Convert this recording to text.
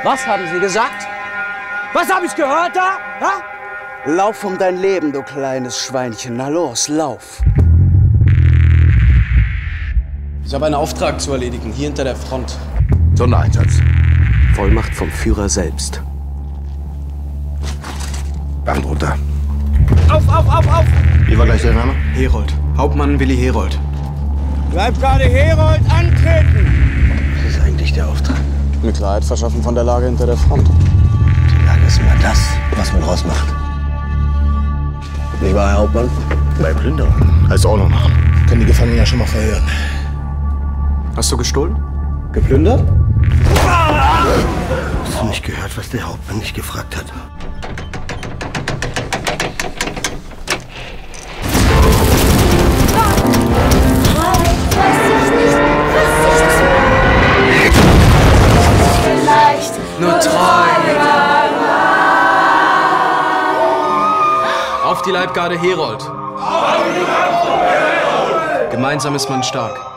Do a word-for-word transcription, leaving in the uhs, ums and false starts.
Was haben Sie gesagt? Was habe ich gehört da? Ha? Lauf um dein Leben, du kleines Schweinchen. Na los, lauf. Ich habe einen Auftrag zu erledigen, hier hinter der Front. Sondereinsatz. Vollmacht vom Führer selbst. Band runter. Auf, auf, auf, auf! Wie war gleich der Name? Herold. Hauptmann Willi Herold. Leibgarde Herold antreten! Was ist eigentlich der Auftrag? Eine Klarheit verschaffen von der Lage hinter der Front. Die Lage ist immer das, was man draus macht. Nicht wahr, Herr Hauptmann? Bei Plünderung. Heißt auch noch machen. Können die Gefangenen ja schon mal verhören. Hast du gestohlen? Geplündert? Hast du nicht gehört, was der Hauptmann dich gefragt hat? Nur Träume. Auf die Leibgarde Herold. Gemeinsam ist man stark.